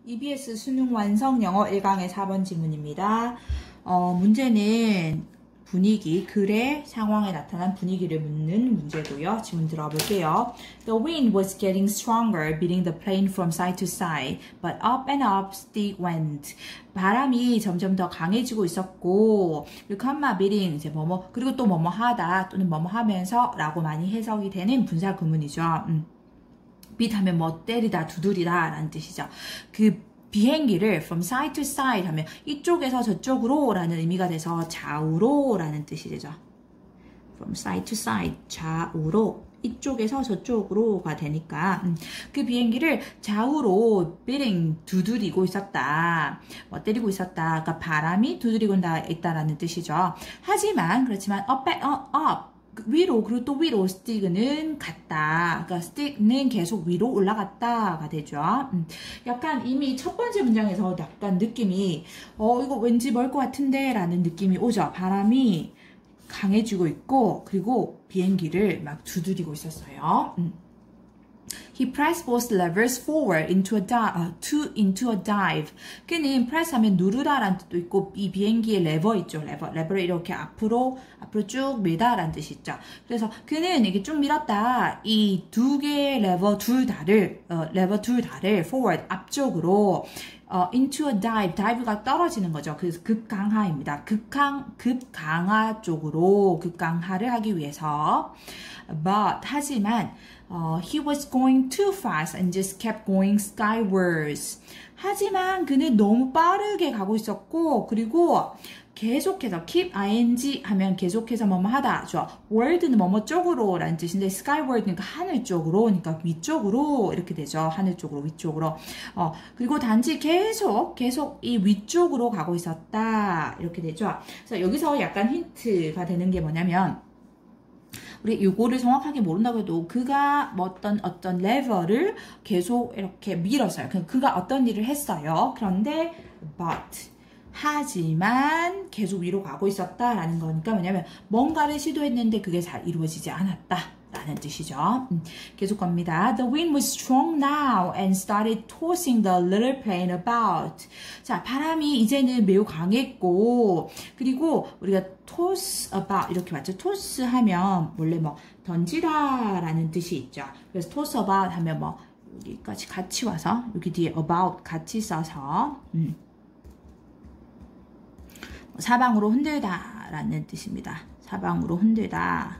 EBS 수능 완성 영어 1강의 4번 지문입니다. 문제는 분위기, 글의 상황에 나타난 분위기를 묻는 문제고요. 지문 들어볼게요. The wind was getting stronger, beating the plane from side to side, but up and up Stig went. 바람이 점점 더 강해지고 있었고, 컴마 beating 이제 뭐뭐 그리고 또 뭐뭐 하다 또는 뭐뭐 하면서라고 많이 해석이 되는 분사 구문이죠. beat 하면 뭐 때리다, 두드리다 라는 뜻이죠. 그 비행기를 from side to side 하면 이쪽에서 저쪽으로 라는 의미가 돼서 좌우로 라는 뜻이 되죠. from side to side, 좌우로, 이쪽에서 저쪽으로가 되니까 그 비행기를 좌우로 beating, 두드리고 있었다. 뭐 때리고 있었다. 그러니까 바람이 두드리고 있다라는 뜻이죠. 하지만 그렇지만 up, 위로, 그리고 또 위로 스틱은 갔다. 그러니까 스틱은 계속 위로 올라갔다가 되죠. 약간 이미 첫 번째 문장에서 약간 느낌이 이거 왠지 멀 것 같은데 라는 느낌이 오죠. 바람이 강해지고 있고 그리고 비행기를 막 두드리고 있었어요. He pressed both levers forward into a dive. 그는 press 하면 누르다라는 뜻도 있고 이 비행기의 레버 있죠. 레버를 이렇게 앞으로 쭉 밀다라는 뜻이 있죠. 그래서 그는 이게 쭉 밀었다. 이 두 개의 레버 둘 다를 forward 앞쪽으로 into a dive. dive가 떨어지는 거죠. 그래서 급강하입니다. 급강하 쪽으로 급강하를 하기 위해서. But 하지만 he was going too fast and just kept going skywards. 하지만 그는 너무 빠르게 가고 있었고 그리고 계속해서 keep ing 하면 계속해서 뭐뭐 하다. word는 뭐뭐 쪽으로 라는 뜻인데 skyward 그러니까 하늘 쪽으로 그러니까 위쪽으로 이렇게 되죠. 하늘 쪽으로 위쪽으로. 그리고 단지 계속 이 위쪽으로 가고 있었다. 이렇게 되죠. 그래서 여기서 약간 힌트가 되는 게 뭐냐면 우리 이거를 정확하게 모른다고 해도 그가 어떤 레버를 계속 이렇게 밀었어요. 그가 어떤 일을 했어요. 그런데 but 하지만 계속 위로 가고 있었다라는 거니까 뭐냐면 뭔가를 시도했는데 그게 잘 이루어지지 않았다. 라는 뜻이죠. 계속 갑니다. The wind was strong now and started tossing the little plane about. 자, 바람이 이제는 매우 강했고 그리고 우리가 toss about 이렇게 맞죠? toss 하면 원래 뭐 던지다 라는 뜻이 있죠. 그래서 toss about 하면 뭐 여기까지 같이 와서 여기 뒤에 about 같이 써서 사방으로 흔들다 라는 뜻입니다. 사방으로 흔들다.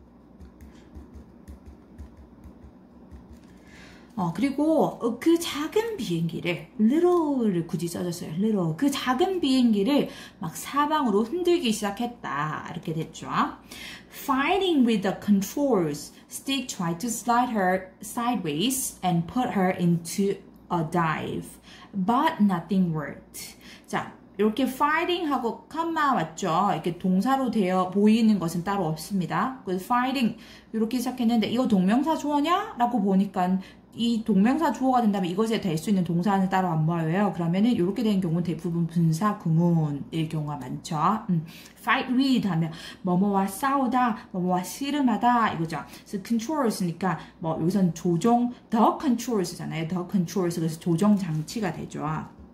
그리고 그 작은 비행기를 little를 굳이 써줬어요. little. 그 작은 비행기를 막 사방으로 흔들기 시작했다. 이렇게 됐죠. Fighting with the controls, Stig tried to slide her sideways and put her into a dive. But nothing worked. 자, 이렇게 fighting하고 컴마 맞죠? 이렇게 동사로 되어 보이는 것은 따로 없습니다. 그래서 fighting 이렇게 시작했는데 이거 동명사 주어냐? 라고 보니까 이 동명사 주어가 된다면 이것에 될 수 있는 동사는 따로 안 보여요. 그러면은 이렇게 된 경우는 대부분 분사 구문일 경우가 많죠. fight with 하면 뭐뭐와 싸우다, 뭐뭐와 씨름하다 이거죠. 그래서 controls니까 뭐 여기선 조종, the controls잖아요. the controls 그래서 조종 장치가 되죠.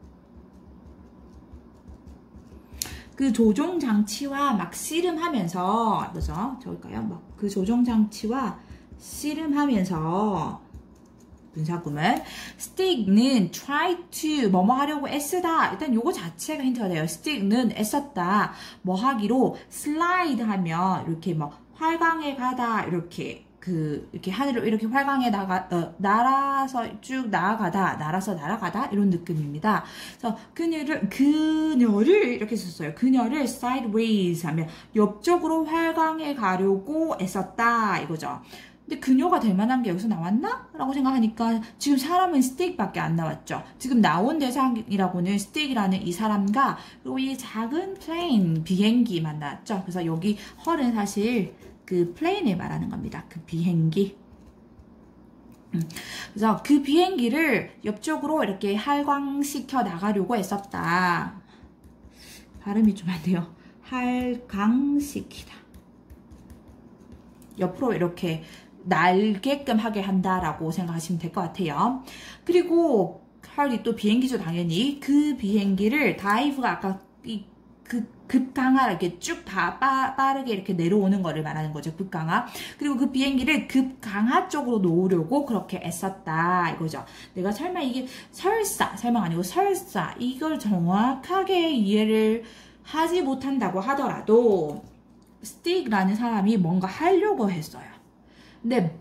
그 조종 장치와 막 씨름하면서 그죠? 저기까요. 막 그 조종 장치와 씨름하면서 분사구문. Stig는 try to 뭐뭐 하려고 애쓰다. 일단 요거 자체가 힌트가 돼요. Stig는 애썼다. 뭐 하기로 slide 하면 이렇게 뭐 활강에 가다 이렇게 이렇게 하늘로 이렇게 활강에 날아서 쭉 날아서 날아가다 이런 느낌입니다. 그래서 그녀를 이렇게 썼어요. 그녀를 sideways 하면 옆쪽으로 활강에 가려고 애썼다 이거죠. 근데 그녀가 될 만한 게 여기서 나왔나? 라고 생각하니까 지금 사람은 스틱밖에 안 나왔죠. 지금 나온 대상이라고는 스틱이라는 이 사람과 그리고 이 작은 플레인 비행기만 나왔죠. 그래서 여기 헐은 사실 그 플레인을 말하는 겁니다. 그 비행기. 그래서 그 비행기를 옆쪽으로 이렇게 활강시켜 나가려고 했었다. 발음이 좀 안 돼요. 활강시키다. 옆으로 이렇게 날게끔 하게 한다라고 생각하시면 될 것 같아요. 그리고 hard이 또 비행기죠, 당연히. 그 비행기를 다이브가 아까 급강하 이렇게 쭉 다 빠르게 이렇게 내려오는 거를 말하는 거죠. 급강하. 그리고 그 비행기를 급강하 쪽으로 놓으려고 그렇게 애썼다 이거죠. 내가 설마 이게 설명 아니고 설사 이걸 정확하게 이해를 하지 못한다고 하더라도 스틱라는 사람이 뭔가 하려고 했어요. 근데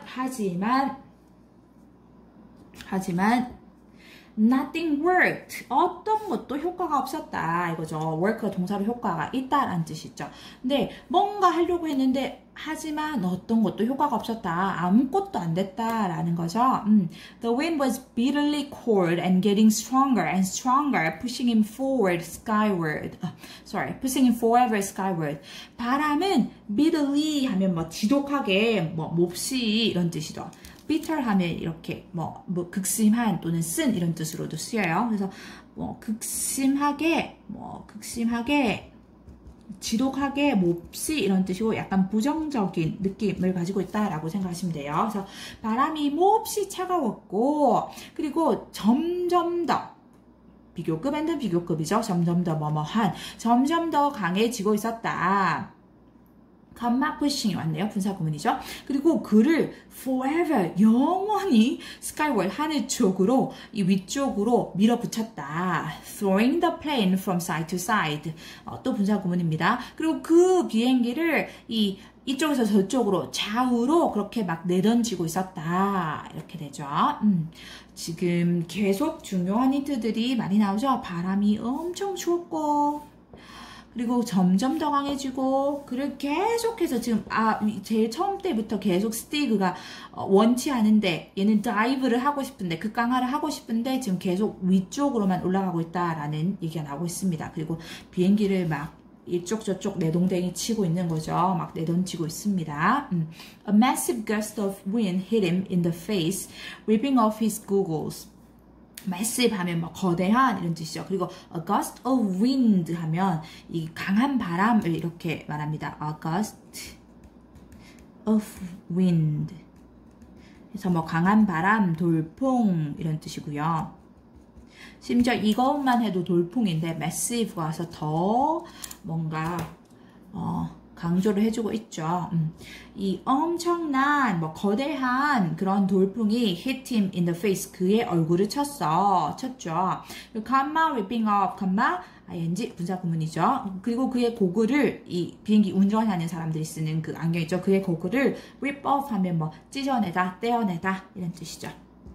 하지만 nothing worked. 어떤 것도 효과가 없었다 이거죠. work가 동사로 효과가 있다라는 뜻이죠. 근데 뭔가 하려고 했는데 하지만 어떤 것도 효과가 없었다. 아무것도 안 됐다라는 거죠. The wind was bitterly cold and getting stronger and stronger, pushing him forward skyward. pushing him forever skyward. 바람은 bitterly 하면 뭐 지독하게, 뭐 몹시 이런 뜻이죠. bitter 하면 이렇게 뭐 극심한 또는 쓴 이런 뜻으로도 쓰여요. 그래서 극심하게 지독하게 몹시 이런 뜻이고 약간 부정적인 느낌을 가지고 있다라고 생각하시면 돼요. 그래서 바람이 몹시 차가웠고 그리고 점점 더 비교급 앤드 비교급이죠. 점점 더 점점 더 강해지고 있었다. comma pushing이 왔네요. 분사구문이죠. 그리고 그를 forever 영원히 skyward 하늘 쪽으로 이 위쪽으로 밀어붙였다. throwing the plane from side to side 또 분사구문입니다. 그리고 그 비행기를 이쪽에서 저쪽으로 좌우로 그렇게 막 내던지고 있었다. 이렇게 되죠. 지금 계속 중요한 힌트들이 많이 나오죠. 바람이 엄청 추웠고 그리고 점점 더 강해지고 그를 계속해서 지금 제일 처음 때부터 계속 스티그가 원치 않은데 얘는 다이브를 하고 싶은데 급강하를 하고 싶은데 지금 계속 위쪽으로만 올라가고 있다라는 얘기가 나오고 있습니다. 그리고 비행기를 막 이쪽 저쪽 내동댕이 치고 있는 거죠. 막 내던지고 있습니다. A massive gust of wind hit him in the face, ripping off his goggles. massive 하면 뭐 거대한 이런 뜻이죠. 그리고 a gust of wind 하면 이 강한 바람을 이렇게 말합니다. a gust of wind. 그래서 뭐 강한 바람, 돌풍 이런 뜻이고요. 심지어 이것만 해도 돌풍인데 massive가 와서 더 뭔가 강조를 해주고 있죠. 이 엄청난 거대한 그런 돌풍이 hit him in the face 그의 얼굴을 쳤죠. comma ripping off comma ing 분사구문이죠. 그리고 그의 고글을 이 비행기 운전하는 사람들이 쓰는 그 안경 있죠. 그의 고글을 rip off 하면 뭐 찢어내다, 떼어내다 이런 뜻이죠.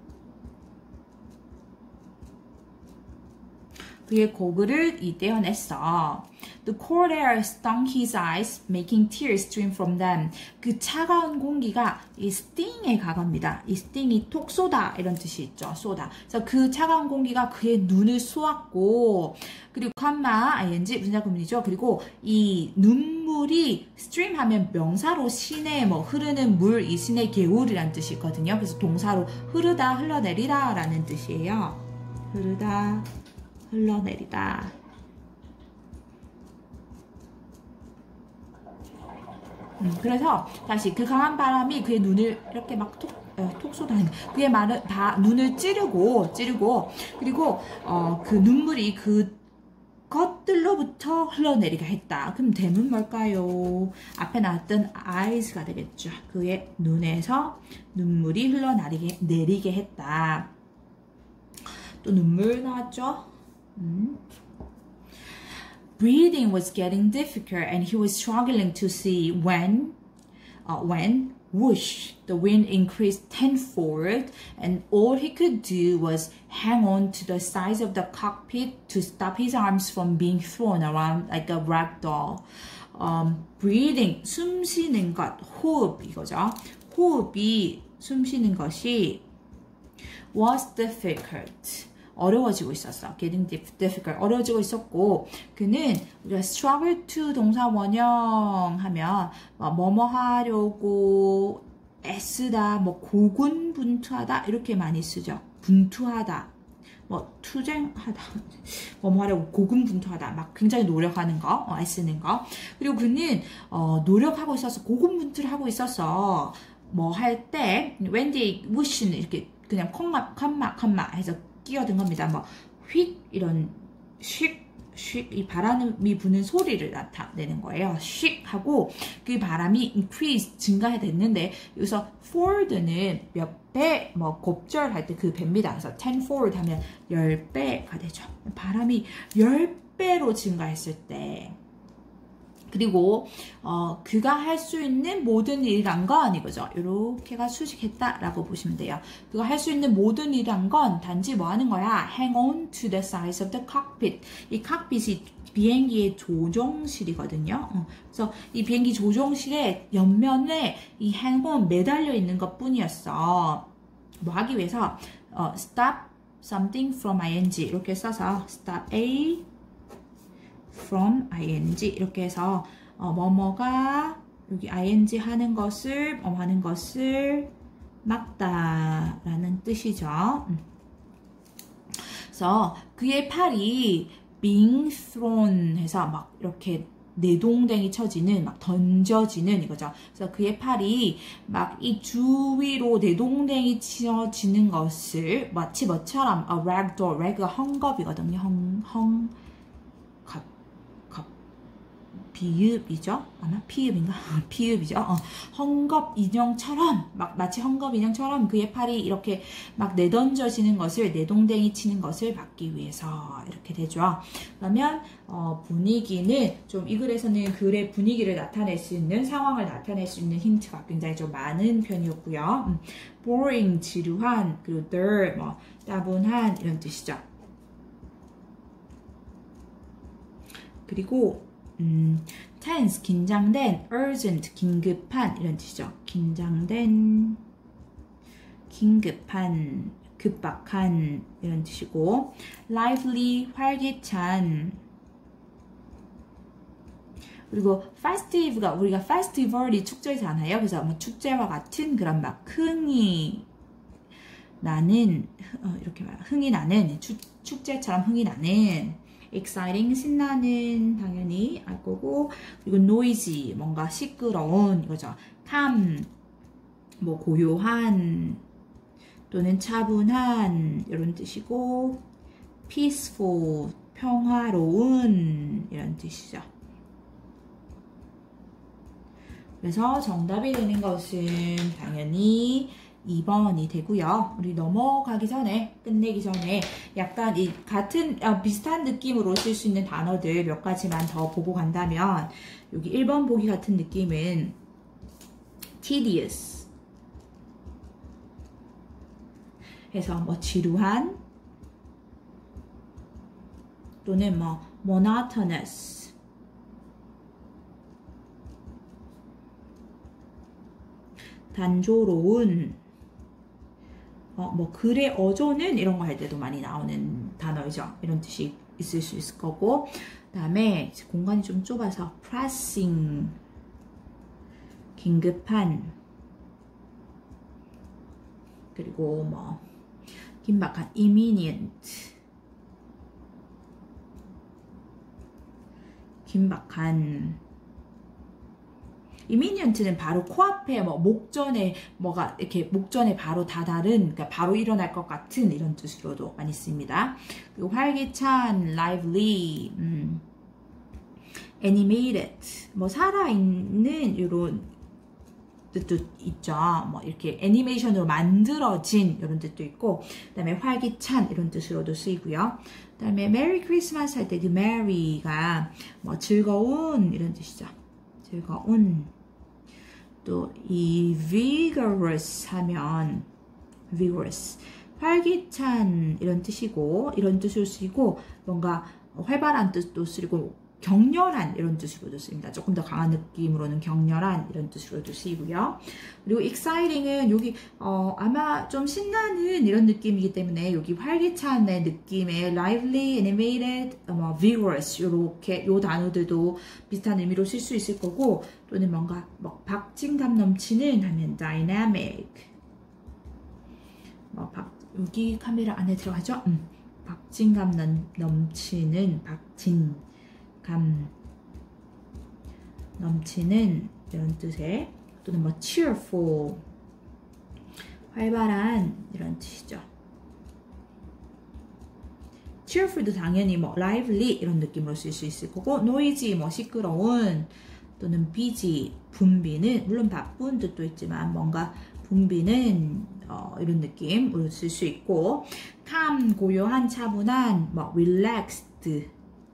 그의 고글을 떼어냈어. The cold air stung his eyes, making tears stream from them. 그 차가운 공기가 이 sting에 가갑니다. 이 sting이 톡 쏘다 이런 뜻이 있죠. 쏘다. 그래서 그 차가운 공기가 그의 눈을 쏘았고 그리고 comma ing 분사구문이죠. 그리고 이 눈물이 stream 하면 명사로 시내 흐르는 물, 이 시내 개울이라는 뜻이 있거든요. 그래서 동사로 흐르다, 흘러내리다 라는 뜻이에요. 흐르다, 흘러내리다. 그래서 다시 그 강한 바람이 그의 눈을 이렇게 막 톡 쏟아내는 그의 눈을 찌르고 그리고 그 눈물이 그 것들로부터 흘러내리게 했다. 그럼 대문 뭘까요? 앞에 나왔던 eyes가 되겠죠. 그의 눈에서 눈물이 흘러내리게 했다. 또 눈물 나왔죠? Breathing was getting difficult and he was struggling to see when whoosh, the wind increased tenfold and all he could do was hang on to the sides of the cockpit to stop his arms from being thrown around like a rag doll. Breathing, 숨 쉬는 것, 호흡 이거죠. 호흡이 숨 쉬는 것이 was difficult. 어려워지고 있었어. getting difficult. 어려워지고 있었고 그는 우리가 struggle to 동사 원형 하면 뭐뭐 하려고 애쓰다, 고군분투하다 이렇게 많이 쓰죠. 분투하다, 투쟁하다, 뭐뭐 하려고 고군분투하다, 막 굉장히 노력하는 거, 애쓰는 거. 그리고 그는 노력하고 있어서 고군분투를 하고 있어서 뭐 할 때 when they wish는 이렇게 그냥 컴마 해서 끼어든 겁니다. 뭐 휙 이런 슉 이 바람이 부는 소리를 나타내는 거예요. 슉 하고 그 바람이 increase 증가됐는데 여기서 forward는 몇 배, 뭐 곱절할 때 그 배입니다. 그래서 10 forward 하면 10배가 되죠. 바람이 10배로 증가했을 때 그리고 그가 할 수 있는 모든 일이란 건 이거죠. 이렇게가 수식했다라고 보시면 돼요. 그가 할 수 있는 모든 일이란 건 단지 뭐 하는 거야? Hang on to the sides of the cockpit. 이 칵핏이 비행기의 조종실이거든요. 그래서 이 비행기 조종실의 옆면에 이 hang on 매달려 있는 것 뿐이었어. 뭐 하기 위해서 stop something from ing 이렇게 써서 stop A from ing 이렇게 해서 뭐뭐가 여기 ing 하는 것을 막다라는 뜻이죠. 그래서 그의 팔이 being thrown 해서 막 이렇게 내동댕이 쳐지는 막 던져지는 이거죠. 그래서 그의 팔이 막 이 주위로 내동댕이 치어지는 것을 마치 뭐처럼 ragdoll, rag가 헝겊이거든요. 비읍이죠? 아마 피읍인가? 피읍이죠? 헝겊 인형처럼 마치 헝겊 인형처럼 그의 팔이 이렇게 막 내던져지는 것을 내동댕이 치는 것을 막기 위해서 이렇게 되죠. 그러면 분위기는 좀 이 글에서는 글의 분위기를 나타낼 수 있는 상황을 나타낼 수 있는 힌트가 굉장히 좀 많은 편이었고요. boring 지루한 그리고 dull 뭐 따분한 이런 뜻이죠. 그리고 tense, 긴장된, urgent, 긴급한 이런 뜻이죠. 긴장된, 긴급한, 급박한 이런 뜻이고 lively, 활기찬 그리고 festive가 우리가 festival이 축제잖아요. 그래서 뭐 축제와 같은 그런 막 흥이 나는 이렇게 말 흥이 나는 축제처럼 흥이 나는 exciting, 신나는 당연히 알 거고 그리고 noisy, 뭔가 시끄러운 이거죠. calm, 뭐 고요한 또는 차분한 이런 뜻이고 peaceful, 평화로운 이런 뜻이죠. 그래서 정답이 되는 것은 당연히 2번이 되고요. 우리 넘어가기 전에 끝내기 전에 약간 이 같은 비슷한 느낌으로 쓸 수 있는 단어들 몇 가지만 더 보고 간다면 여기 1번 보기 같은 느낌은 tedious 해서 뭐 지루한 또는 뭐 monotonous 단조로운 뭐 글의 어조는 이런 거 할 때도 많이 나오는 단어이죠. 이런 뜻이 있을 수 있을 거고 그 다음에 공간이 좀 좁아서 pressing 긴급한 그리고 뭐 긴박한 imminent 긴박한 imminent는 바로 코앞에 뭐 목전에 뭐가 이렇게 목전에 바로 다다른 그러니까 바로 일어날 것 같은 이런 뜻으로도 많이 씁니다. 그리고 활기찬, lively, animated 뭐 살아있는 이런 뜻도 있죠. 뭐 이렇게 애니메이션으로 만들어진 이런 뜻도 있고 그다음에 활기찬 이런 뜻으로도 쓰이고요. 그다음에 Merry Christmas 할 때 그 Merry가 뭐 즐거운 이런 뜻이죠. 즐거운 또 이 vigorous 하면 vigorous 활기찬 이런 뜻이고 이런 뜻으로 쓰이고 뭔가 활발한 뜻도 쓰이고 격렬한 이런 뜻으로도 쓰입니다. 조금 더 강한 느낌으로는 격렬한 이런 뜻으로도 쓰이고요. 그리고 exciting은 여기 아마 좀 신나는 이런 느낌이기 때문에 여기 활기찬의 느낌의 lively, animated, vigorous 이렇게 요 단어들도 비슷한 의미로 쓸 수 있을 거고 또는 뭔가 뭐 박진감 넘치는 하면 dynamic 여기 카메라 안에 들어가죠? 박진감 넘치는 감 넘치는 이런 뜻의 또는 뭐 cheerful 활발한 이런 뜻이죠. cheerful도 당연히 뭐 lively 이런 느낌으로 쓸 수 있을 거고 noisy 뭐 시끄러운 또는 busy 붐비는 물론 바쁜 뜻도 있지만 뭔가 붐비는 이런 느낌으로 쓸 수 있고 calm 고요한 차분한 뭐 relaxed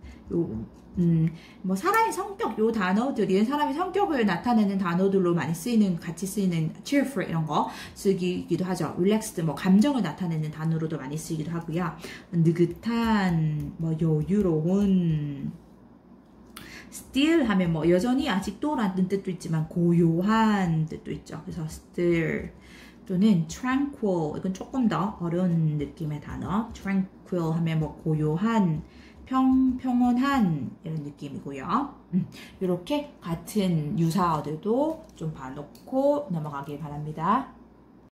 뭐 사람의 성격 요 단어들이 사람의 성격을 나타내는 단어들로 많이 쓰이는 같이 쓰이는 cheerful 이런 거 쓰기도 하죠. relaxed 뭐 감정을 나타내는 단어로도 많이 쓰이기도 하고요. 느긋한 뭐 여유로운 still 하면 뭐 여전히 아직도라는 뜻도 있지만 고요한 뜻도 있죠. 그래서 still 또는 tranquil 이건 조금 더 어려운 느낌의 단어. tranquil 하면 뭐 고요한 평온한 이런 느낌이고요. 이렇게 같은 유사어들도 좀 봐놓고 넘어가길 바랍니다.